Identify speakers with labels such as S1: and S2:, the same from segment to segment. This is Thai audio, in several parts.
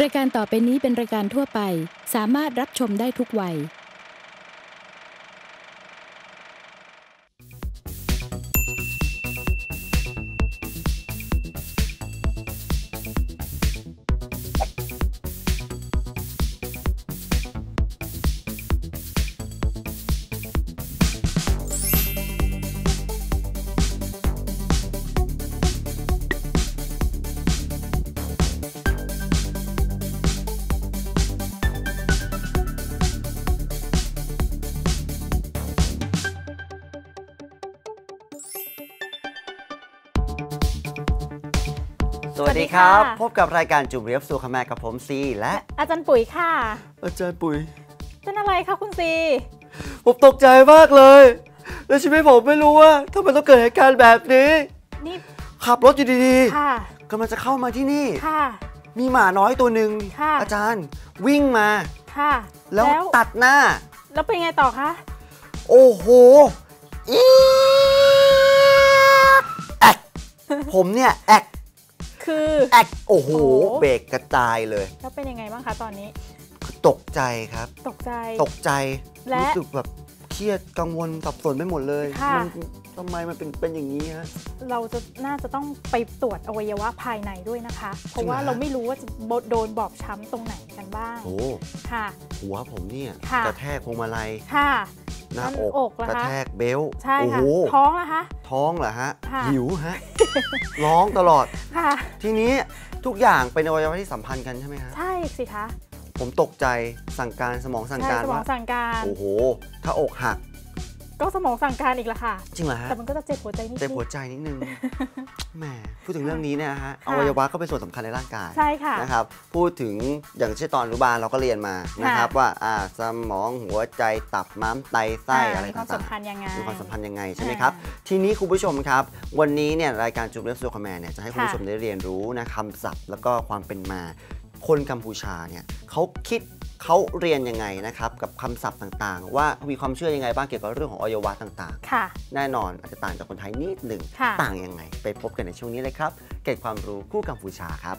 S1: รายการต่อไปนี้เป็นรายการทั่วไปสามารถรับชมได้ทุกวัย
S2: สวัสดีครับพบกับรายการจุ่มเรียบสู่คแมกับผมซีและ
S3: อาจารย์ปุ๋ยค่ะ
S2: อาจารย์ปุ๋ย
S3: เป็นอะไรคะคุณซี
S2: ผมตกใจมากเลยแล้วชีวิตผมไม่รู้ว่าทำไมต้องเกิดเหตุการณ์แบบนี้
S3: นี่
S2: ขับรถอยู่ดีๆกำลังจะเข้ามาที่นี่มีหมาน้อยตัวหนึ่งอาจารย์วิ่งมาแล้วตัดหน้า
S3: แล้วเป็นไงต่อคะ
S2: โอ้โหแอกผมเนี่ยแอก
S3: คือ
S2: แอกโอ้โหเบรกกระจายเลย
S3: แล้วเป็นยังไงบ้างคะตอนนี้
S2: ตกใจครับ
S3: ตกใจ
S2: รู้สึกแบบเครียดกังวลสับสนไปหมดเลยทำไมมันเป็นอย่างนี้ฮะ
S3: เราน่าจะต้องไปตรวจอวัยวะภายในด้วยนะคะเพราะว่าเราไม่รู้ว่าจะโดนบอบช้ำตรงไหนกันบ้าง
S2: โอ้
S3: ค่ะ
S2: หัวผมเนี่ยกระแทกพวงมาลัยหน้าอกกระแทกเบลต์
S3: ใช่ค่ะท้องนะคะ
S2: ท้องเหรอฮะหิวฮะร้องตลอดทีนี้ทุกอย่างเป็นอวัยวะที่สัมพันธ์กันใช่ไหมฮะ
S3: ใช่สิคะ
S2: ผมตกใจสั่งการสมองสั่งการว่าโอ้โหถ้าอกหัก
S3: ก็สมองสั่งการอีกละค่ะ
S2: จริงเหรอฮะ
S3: แต่มันก็จะเจ็บหัวใจนิด
S2: เจ็บหัวใจนิดนึงแหมพูดถึงเรื่องนี้เนี่ยฮะอวัยวะก็เป็นส่วนสำคัญในร่างกาย
S3: ใช่ค่ะ
S2: นะครับพูดถึงอย่างเช่นตอนอนุบาลเราก็เรียนมานะครับว่าสมองหัวใจตับม้ามไตไส้อะไรต่างๆมีความสัมพันธ์ยังไงใช่ไหมครับทีนี้คุณผู้ชมครับวันนี้เนี่ยรายการจุ่มเรียบสู่คแมเนี่ยจะให้คุณผู้ชมได้เรียนรู้นะคำศัพท์แล้วก็ความเป็นมาคนกัมพูชาเนี่ยเขาเรียนยังไงนะครับกับคำศัพท์ต่างๆว่ามีความเชื่อยังไงบ้างเกี่ยวกับเรื่องของอวัยวะต่างๆแน่นอนอาจจะต่างจากคนไทยนิดหนึ่งต่างยังไงไปพบกันในช่วงนี้เลยครับเกร็ดความรู้คู่กัมพูชาครับ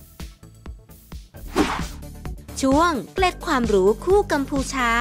S4: ช่วงเกร็ดความรู้คู่กัมพูชา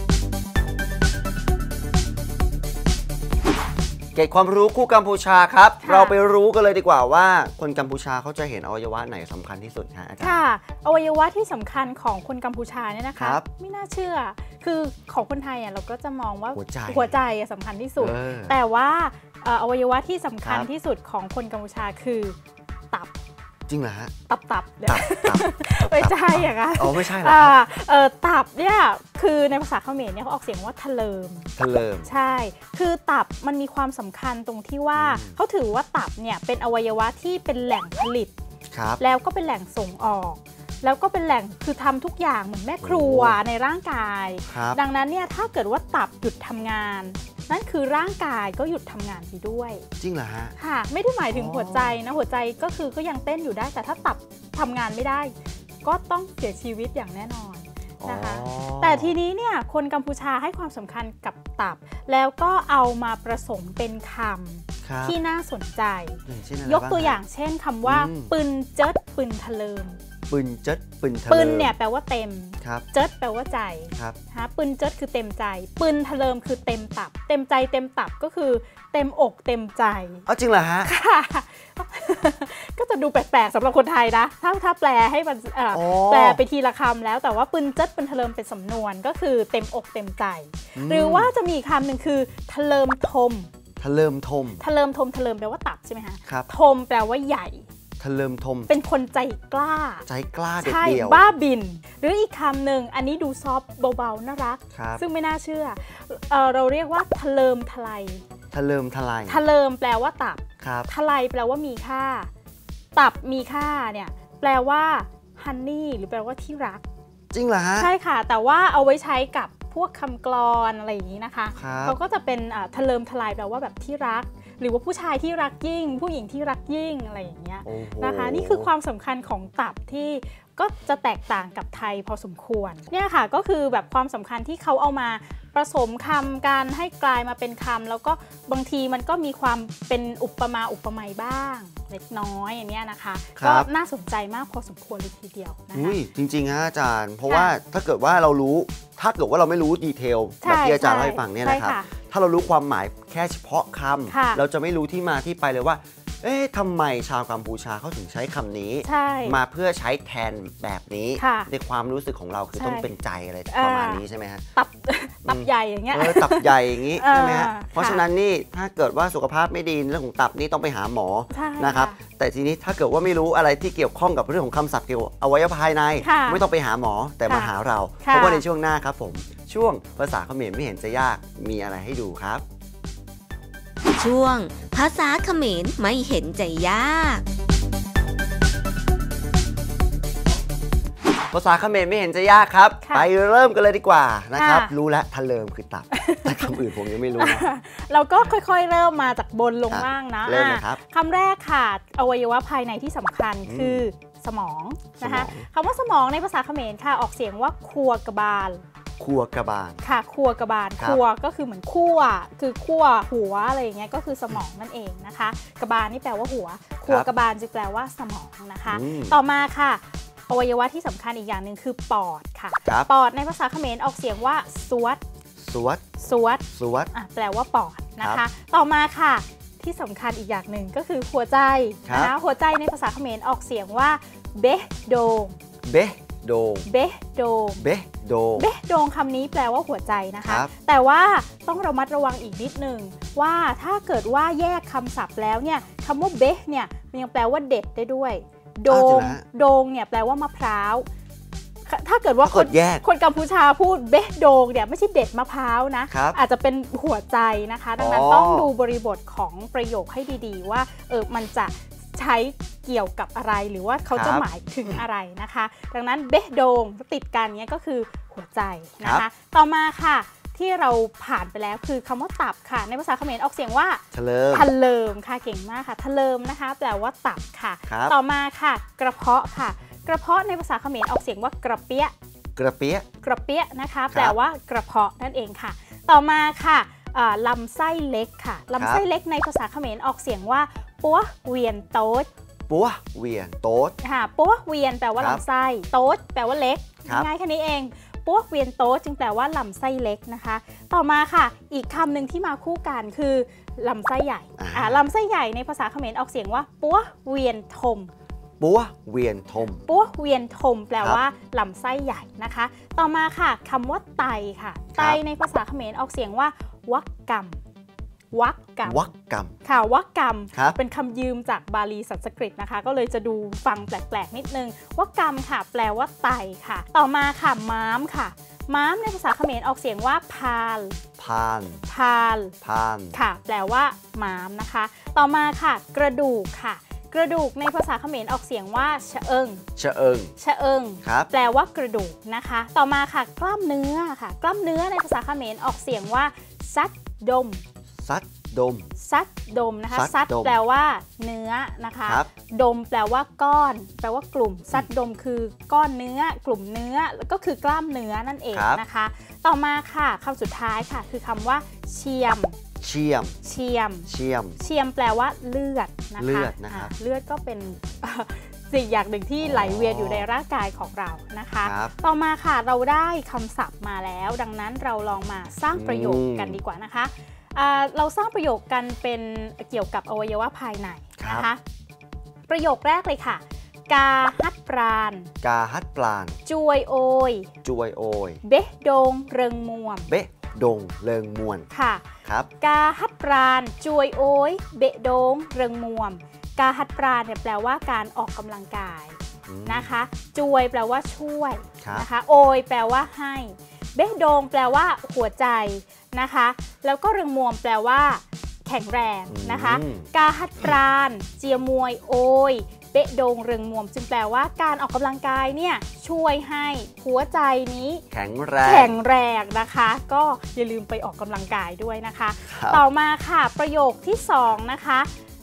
S2: เกร็ดความรู้คู่กัมพูชาครับเราไปรู้กันเลยดีกว่าว่าคนกัมพูชาเขาจะเห็นอวัยวะไหนสำคัญที่สุดฮะอาจารย์
S3: ค่ะอวัยวะที่สำคัญของคนกัมพูชาเนี่ยนะคะไม่น่าเชื่อคือของคนไทยเราก็จะมองว่าหัวใจสำคัญที่สุดแต่ว่าอวัยวะที่สำคัญที่สุดของคนกัมพูชาคือตับ
S2: จริงเหรอฮะ
S3: ตับไม่ใช่อย่างนั้น
S2: ไม่ใช่หรอ
S3: ตับเนี่ยคือในภาษาเขมรเนี่ยเขาออกเสียงว่าทะเลิมใช่คือตับมันมีความสำคัญตรงที่ว่าเขาถือว่าตับเนี่ยเป็นอวัยวะที่เป็นแหล่งผลิตแล้วก็เป็นแหล่งส่งออกแล้วก็เป็นแหล่งคือทำทุกอย่างเหมือนแม่ครัวในร่างกายดังนั้นเนี่ยถ้าเกิดว่าตับหยุดทำงานนั่นคือร่างกายก็หยุดทำงานไปด้วย
S2: จริงเหรอฮะ
S3: ค่ะไม่ได้หมายถึงหัวใจนะหัวใจก็คือก็ยังเต้นอยู่ได้แต่ถ้าตับทำงานไม่ได้ก็ต้องเสียชีวิตอย่างแน่นอนนะคะแต่ทีนี้เนี่ยคนกัมพูชาให้ความสำคัญกับตับแล้วก็เอามาผสมเป็นคำที่น่าสนใจยกตัวอย่างเช่นคำว่าปึนเจิดปึนทะเลิม
S2: ปึนเจิดปึนทะเลิม
S3: ปึนเนี่ยแปลว่าเต็มเจิดแปลว่าใจปึนเจิดคือเต็มใจปึนทะเลิมคือเต็มตับเต็มใจเต็มตับก็คือเต็มอกเต็มใจ
S2: จริงเหรอฮะ
S3: ก็จะดูแปลกๆสำหรับคนไทยนะถ้าแปลให้มันแปลไปทีละคำแล้วแต่ว่าปึนเจิดปึนทะเลิมเป็นสำนวนก็คือเต็มอกเต็มใจหรือว่าจะมีคำหนึ่งคือทะเลิมทม
S2: ทะเลิมทม
S3: ทะเลิมทมทะเลิมแปลว่าตับใช่ไหมคะทมแปลว่าใหญ่
S2: ทะเลิมทม
S3: เป็นคนใจกล้า
S2: เด็ดเดี่ยว
S3: บ้าบินหรืออีกคำหนึ่งอันนี้ดูซอฟเบาๆน่ารักซึ่งไม่น่าเชื่อเราเรียกว่าทะเลิมทลาย
S2: ทะเลิมทลาย
S3: ทะเลิมแปลว่าตับทลายแปลว่ามีค่าตับมีค่าเนี่ยแปลว่าฮันนี่หรือแปลว่าที่รัก
S2: จริงเหรอฮะ
S3: ใช่ค่ะแต่ว่าเอาไว้ใช้กับพวกคำกลอนอะไรอย่างนี้นะคะเขาก็จะเป็นทะเลิมทลายแปลว่าแบบที่รักหรือว่าผู้ชายที่รักยิ่งผู้หญิงที่รักยิ่งอะไรอย่างเงี้ยนะคะนี่คือความสำคัญของตับที่ก็จะแตกต่างกับไทยพอสมควรเนี่ยค่ะก็คือแบบความสำคัญที่เขาเอามาผสมคำกันให้กลายมาเป็นคำแล้วก็บางทีมันก็มีความเป็นอุปมาอุปไมยบ้างเล็กน้อยอย่างนี้นะคะก็น่าสนใจมากพอสมควรเลยทีเดียวนะคะ
S2: จริงๆฮะอาจารย์เพราะว่าถ้าเกิดว่าเราไม่รู้ดีเทลแบบที่อาจารย์เล่าให้ฟังเนี่ยนะครับถ้าเรารู้ความหมายแค่เฉพาะคำเราจะไม่รู้ที่มาที่ไปเลยว่าทำไมชาวกัมพูชาเขาถึงใช้คำนี้มาเพื่อใช้แทนแบบนี้ในความรู้สึกของเราคือต้องเป็นใจอะไรประมาณนี้ใช่ไหมฮะ
S3: ตับใหญ่อย่างเงี้ย
S2: ตับใหญ่อย่างงี้ใช่ไหมฮะเพราะฉะนั้นนี่ถ้าเกิดว่าสุขภาพไม่ดีเรื่องของตับนี่ต้องไปหาหมอนะครับแต่ทีนี้ถ้าเกิดว่าไม่รู้อะไรที่เกี่ยวข้องกับเรื่องของคำศัพท์เกี่ยวกับอวัยวะภายในไม่ต้องไปหาหมอแต่มาหาเราเพราะว่าในช่วงหน้าครับผมช่วงภาษาเขมรไม่เห็นจะยากมีอะไรให้ดูครับ
S4: ช่วงภาษาเขมรไม่เห็นจะยาก
S2: ภาษาเขมรไม่เห็นจะยากครับไปเริ่มกันเลยดีกว่านะครับรู้แล้วทะเลิมคือตับแต่คำอื่นผมยังไม่รู้นะ
S3: เราก็ค่อยๆเริ่มมาจากบนลงล่างนะ
S2: เริ่มเลยครับ
S3: คำแรกค่ะอวัยวะภายในที่สำคัญคือสมองนะคะคำว่าสมองในภาษาเขมรค่ะออกเสียงว่าคัวกบาล
S2: คัวกบาล
S3: ค่ะคัวกบาลคัวก็คือเหมือนคั่วคือคั่วหัวอะไรอย่างเงี้ยก็คือสมองนั่นเองนะคะกบาลนี่แปลว่าหัวคัวกบาลจะแปลว่าสมองนะคะต่อมาค่ะอวัยวะที่สำคัญอีกอย่างหนึ่งคือปอดค่ะปอดในภาษาเขมรออกเสียงว่าสวดแปลว่าปอดนะคะต่อมาค่ะที่สำคัญอีกอย่างหนึ่งก็คือหัวใจนะคะหัวใจในภาษาเขมรออกเสียงว่าเบโดง
S2: เบโด
S3: งคำนี้แปลว่าหัวใจนะคะแต่ว่าต้องระมัดระวังอีกนิดนึงว่าถ้าเกิดว่าแยกคำศัพท์แล้วเนี่ยคำว่าเบเนี่ยมันยังแปลว่าเด็ดได้ด้วยโดงเนี่ยแปลว่ามะพร้าวถ้าเกิดว่าคนกัมพูชาพูดเบโดงเนี่ยไม่ใช่เด็ดมะพร้าวนะอาจจะเป็นหัวใจนะคะดังนั้นต้องดูบริบทของประโยคให้ดีๆว่ามันจะใช้เกี่ยวกับอะไรหรือว่าเขาจะหมายถึงอะไรนะคะดังนั้นเบโดงติดกันเนี้ยก็คือหัวใจนะคะต่อมาค่ะที่เราผ่านไปแล้วคือคำว่าตับค่ะในภาษาเขมรออกเสียงว่า
S2: ทะเลิม
S3: ค่ะเก่งมากค่ะทะเลิมนะคะแปลว่าตับค่ะต่อมาค่ะกระเพาะค่ะกระเพาะในภาษาเขมรออกเสียงว่ากระเปี๊ยนะคะแปลว่ากระเพาะนั่นเองค่ะต่อมาค่ะลำไส้เล็กค่ะลำไส้เล็กในภาษาเขมรออกเสียงว่าปัวเวียนโต๊ดค่ะปัวเวียนแปลว่าลำไส้โต๊ดแปลว่าเล็กง่ายแค่นี้เองปัวเวียนโต๊ดจึงแปลว่าลำไส้เล็กนะคะต่อมาค่ะอีกคำหนึ่งที่มาคู่กันคือลำไส้ใหญ่ลำไส้ใหญ่ในภาษาเขมรออกเสียงว่าปัวเวียนทมแปลว่าลำไส้ใหญ่นะคะต่อมาค่ะคำว่าไตค่ะไตในภาษาเขมรออกเสียงว่าวักกรรมค่ะวักกรรมเป็นคำยืมจากบาลีสันสกฤตนะคะก็เลยจะดูฟังแปลกๆนิดนึงวักกรรมค่ะแปลว่าไตค่ะต่อมาค่ะม้ามค่ะม้ามในภาษาเขมรออกเสียงว่าพาลค่ะแปลว่าม้ามนะคะต่อมาค่ะกระดูกค่ะกระดูกในภาษาเขมรออกเสียงว่าชะเอิงแปลว่ากระดูกนะคะต่อมาค่ะกล้ามเนื้อค่ะกล้ามเนื้อในภาษาเขมรออกเสียงว่าซัดดมนะคะซัดแปลว่าเนื้อนะคะดมแปลว่าก้อนแปลว่ากลุ่มซัดดมคือก้อนเนื้อกลุ่มเนื้อก็คือกล้ามเนื้อนั่นเองนะคะต่อมาค่ะคำสุดท้ายค่ะคือคำว่าเชียมแปลว่าเลือดนะคะเลือดก็เป็นสิ่งอย่างหนึ่งที่ไหลเวียนอยู่ในร่างกายของเรานะคะต่อมาค่ะเราได้คำศัพท์มาแล้วดังนั้นเราลองมาสร้างประโยคกันดีกว่านะคะเราสร้างประโยคกันเป็นเกี่ยวกับอวัยวะภายในนะคะประโยคแรกเลยค่ะกาฮัดปราณจวยโอยเบะดงเริงมวมค่ะ
S2: ครับ
S3: กาฮัดปราณจวยโอยเบะดงเริงมวมกาฮัดปราณเนี่ยแปลว่าการออกกำลังกายนะคะจวยแปลว่าช่วยนะคะโอยแปลว่าให้เบะดงแปลว่าหัวใจนะคะแล้วก็เริงมวมแปลว่าแข็งแรงนะคะกาฮัดปราณเจียมวยโอยเบะดงเริงมวมจึงแปลว่าการออกกำลังกายเนี่ยช่วยให้หัวใจนี้
S2: แข็ง
S3: แรงนะคะก็อย่าลืมไปออกกำลังกายด้วยนะคะต่อมาค่ะประโยคที่2นะคะ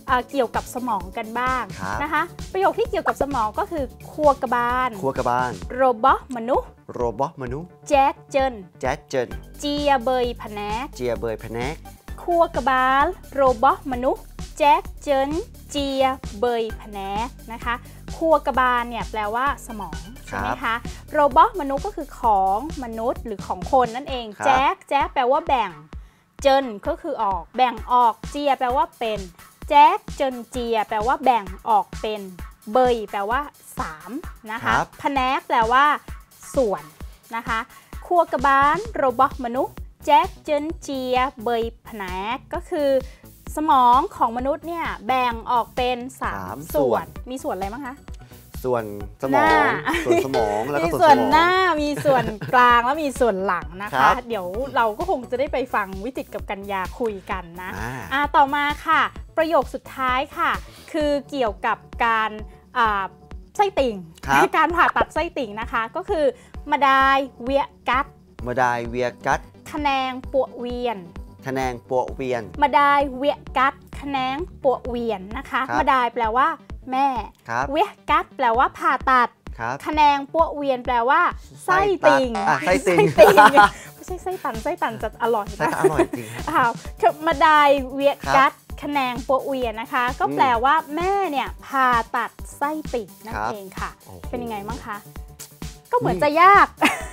S3: เกี่ยวกับสมองกันบ้างนะคะประโยคที่เกี่ยวกับสมองก็คือครัวกบาลโรบอมนุษย์แจ๊ดเจินเจียเบยพะแนกครัวกบาลโรบอมนุษย์แจ๊ดเจินเจียเบยพะแนกนะคะครัวกบาลเนี่ยแปลว่าสมองใช่ไหมคะโรบอมนุษย์ก็คือของมนุษย์หรือของคนนั่นเองแจ๊กแปลว่าแบ่งเจินก็คือออกแบ่งออกเจียแปลว่าเป็นแจ๊กเจินเจียแปลว่าแบ่งออกเป็นเบยแปลว่า3นะคะพะแนกแปลว่าส่วนนะคะครัวกบาลโรบอมนุษย์แจ๊กเจินเจียเบยพะแนกก็คือสมองของมนุษย์เนี่ยแบ่งออกเป็น3ส่วนมีส่วนอะไรบ้างคะ
S2: ส่วนสมองแล้วก็
S3: ส่วนหน้ามีส่วนกลางแล้วมีส่วนหลังนะคะเดี๋ยวเราก็คงจะได้ไปฟังวิจิตรกับกัญญาคุยกันนะต่อมาค่ะประโยคสุดท้ายค่ะคือเกี่ยวกับการไส้ติ่งการผ่าตัดไส้ติ่งนะคะก็คือมาดายเวียกัดคะแนงปวเวียนมาดายเวียกัดคะแนงปวเวียนนะคะมาดายแปลว่าแม่เวียกัดแปลว่าผ่าตัดคะแนงปวเวียนแปลว่าไส้ติ่งไม่ใช่ไส้ตันจะอร่อยนะ
S2: อร่อยจริง
S3: มาดายเวียกัดคะแนงปวเวียนนะคะก็แปลว่าแม่เนี่ยผ่าตัดไส้ติ่งนั่นเองค่ะเป็นยังไงบ้างคะก็เหมือนจะยาก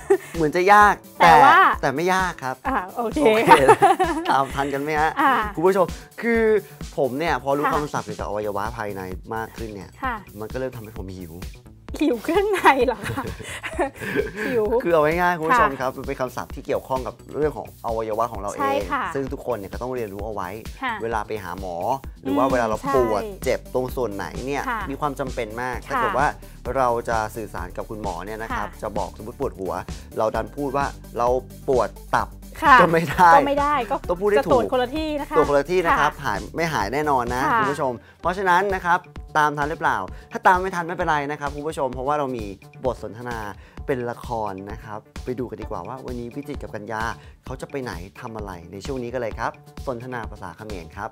S2: แต่ไม่ยากครับ
S3: โอเค
S2: ตามทันกันไหมฮะคุณผู้ชมคือผมเนี่ยพอรู้คำศัพท์เกี่ยวกับอวัยวะภายในมากขึ้นเนี่ยมันก็เริ่มทำให้ผมหิว
S3: เครื่องในเหรอคะหิว
S2: คือเอาง่ายๆคุณผู้ชมครับมันเป็นคำศัพท์ที่เกี่ยวข้องกับเรื่องของอวัยวะของเราเองซึ่งทุกคนเนี่ยก็ต้องเรียนรู้เอาไว้เวลาไปหาหมอหรือว่าเวลาเราปวดเจ็บตรงส่วนไหนเนี่ยมีความจำเป็นมากถ้าเกิดว่าเราจะสื่อสารกับคุณหมอเนี่ยนะครับจะบอกสมมติปวดหัวเราดันพูดว่าเราปวดตับก็ไม่ได้ก็
S3: ต้องพูดให้ถูกคนละที่นะคะ
S2: ตัวคนละที่นะครับไม่หายแน่นอนนะคุณผู้ชมเพราะฉะนั้นนะครับตามทันหรือเปล่าถ้าตามไม่ทันไม่เป็นไรนะครับคุณผู้ชมเพราะว่าเรามีบทสนทนาเป็นละครนะครับไปดูกันดีกว่าว่าวันนี้วิจิตรกับกัญญาเขาจะไปไหนทำอะไรในช่วงนี้กันเลยครับสนทนาภาษาเขมรครับ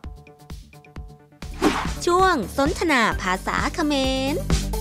S4: ช่วงสนทนาภาษาเขมร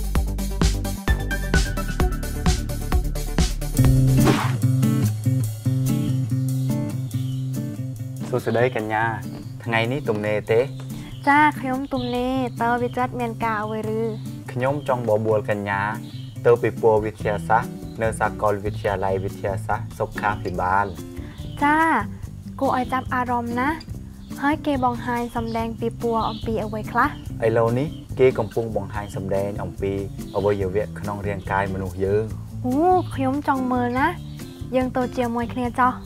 S5: សួស្តីកញ្ញាថ្ងៃនេះទំនេរទេ
S6: ចាខ្ញុំទំនេរតើវិចិត្រមានការអ្វីឬ
S5: ខ្ញុំចង់បបួលកញ្ញាទៅពិព័រណ៍វិទ្យាសាស្ត្រនៅសាកលវិទ្យាល័យវិទ្យាសាស្ត្រសុខាភិបាល
S6: ចាគួរឲ្យចាប់អារម្មណ៍ណាស់ហើយគេបង្ហាញសម្ដែងពិព័រណ៍អំពីអ្វីខ្លះ
S5: ឥឡូវនេះគេកំពុងបង្ហាញសម្ដែងអំពីអวัยวៈក្នុងរាងកាយមនុស្សយើង
S6: អូខ្ញុំចង់មើលណាយើងទៅជាមួយគ្នាចុះ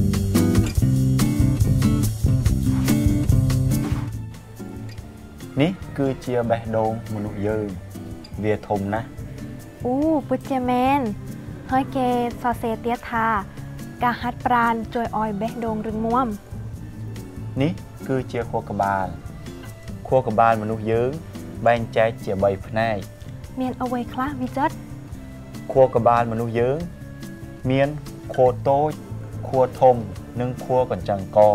S5: នេះគឺជាបេះដូងមនុស្សយើងវាធំណាស់
S6: អូពិតជាមែនហើយគេសរសេរទៀតថាការហាត់ប្រាណជួយឲ្យបេះដូងរឹងមាំ
S5: នេះគឺជាខួរក្បាលមនុស្សយើងបែងចែកជា3ផ្នែក
S6: មានអ្វីខ្លះវិចិត្រ
S5: ខួរក្បាលមនុស្សយើងមានខួរតូចខួរធំនិងខួរកញ្ចឹងក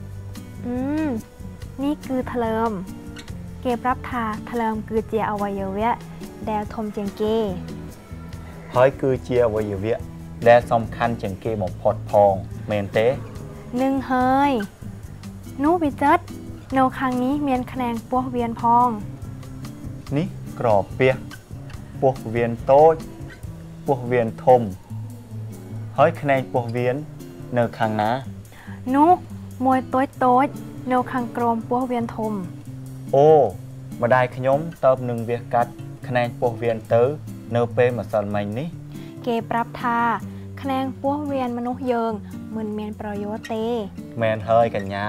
S6: នេះគឺថ្លើមគេប្រាប់ថាថ្លើមគឺជាអวัยวៈដែលធំជាងគេ
S5: ហើយគឺជាអวัยวៈដែលសំខាន់ជាងគេបំផុតផងមែនទេ
S6: នឹងហើយនោះវិចិត្រនៅខាងនេះមានខ្នែងពោះវៀនផង
S5: នេះក្រពះពោះវៀនតូចពោះវៀនធំហើយខ្នែងពោះវៀននៅខាងណា
S6: នោះមួយតូចនៅខាងក្រោមពោះវៀនធំ
S5: អូម្ដាយខ្ញុំតើបនឹងវាកាត់ខ្នែងពោះវៀនទៅនៅពេលម្សិលមិញនេះ
S6: គេប្រាប់ថាខ្នែងពោះវៀនមនុស្សយើងមិនមានប្រយោជន៍ទេ
S5: មែនហើយកញ្ញា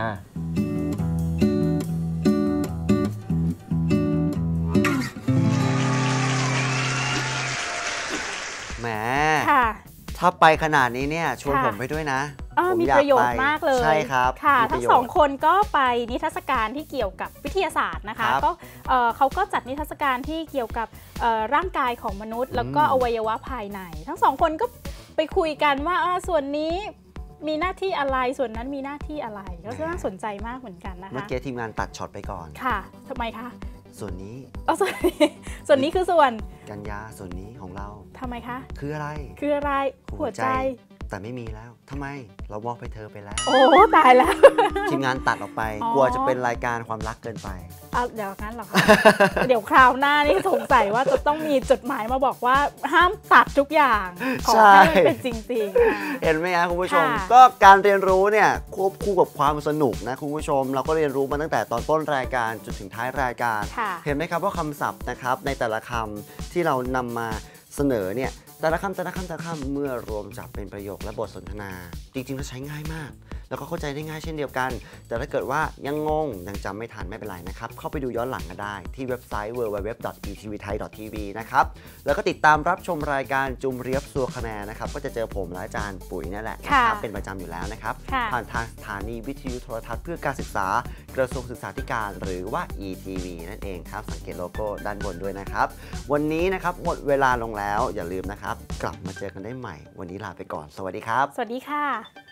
S2: แหมถ้าไปขนาดนี้เนี่ยชวนผมไปด้วยนะ
S3: มีประโยชน์มากเลย
S2: ใช่ครับ
S3: ค่ะทั้งสองคนก็ไปนิทรรศการที่เกี่ยวกับวิทยาศาสตร์นะคะก็เขาก็จัดนิทรรศการที่เกี่ยวกับร่างกายของมนุษย์แล้วก็อวัยวะภายในทั้งสองคนก็ไปคุยกันว่าส่วนนี้มีหน้าที่อะไรส่วนนั้นมีหน้าที่อะไรก็น่าสนใจมากเหมือนกันนะคะ
S2: เมื่อกี้ทีมงานตัดช็อตไปก่อน
S3: ค่ะทำไมคะ
S2: ส่วนนี้
S3: ส่วนนี้คือส่วน
S2: กัญญาส่วนนี้ของเรา
S3: ทำไมคะ
S2: คืออะไร
S3: หัวใจ
S2: แต่ไม่มีแล้วทำไมเรามอบให้เธอไปแล้ว
S3: โอ้ตายแล้ว
S2: ทีมงานตัดออกไปกลัวจะเป็นรายการความรักเกินไป
S3: เดี๋ยวงั้นหรอคะ เดี๋ยวคราวหน้านี่สงสัยว่าจะต้องมีจดหมายมาบอกว่าห้ามตัดทุกอย่างขอให้มันเป็นจริงๆ
S2: เห็นไหมครับคุณผู้ชมก็การเรียนรู้เนี่ยควบคู่กับความสนุกนะคุณผู้ชมเราก็เรียนรู้มาตั้งแต่ตอนต้นรายการจนถึงท้ายรายการเห็นไหมครับว่าคำศัพท์นะครับในแต่ละคำที่เรานำมาเสนอเนี่ยแต่ละคำเมื่อรวมจับเป็นประโยคและบทสนทนาจริงๆแล้วใช้ง่ายมากแล้วก็เข้าใจได้ง่ายเช่นเดียวกันแต่ถ้าเกิดว่ายังงงยังจำไม่ทันไม่เป็นไรนะครับเข้าไปดูย้อนหลังกันได้ที่เว็บไซต์ www.etvthai.tv นะครับแล้วก็ติดตามรับชมรายการจุมเรียบซัวคะแนนนะครับก็จะเจอผมและอาจารย์ปุ๋ยนั่นแหละนะครับเป็นประจำอยู่แล้วนะครับผ่านทางสถานีวิทยุโทรทัศน์เพื่อการศึกษากระทรวงศึกษาธิการหรือว่า ETV นั่นเองครับสังเกตโลโก้ด้านบนด้วยนะครับวันนี้นะครับหมดเวลาลงแล้วอย่าลืมนะครับกลับมาเจอกันได้ใหม่วันนี้ลาไปก่อนสวัสดีครับ
S3: สวัสดีค่ะ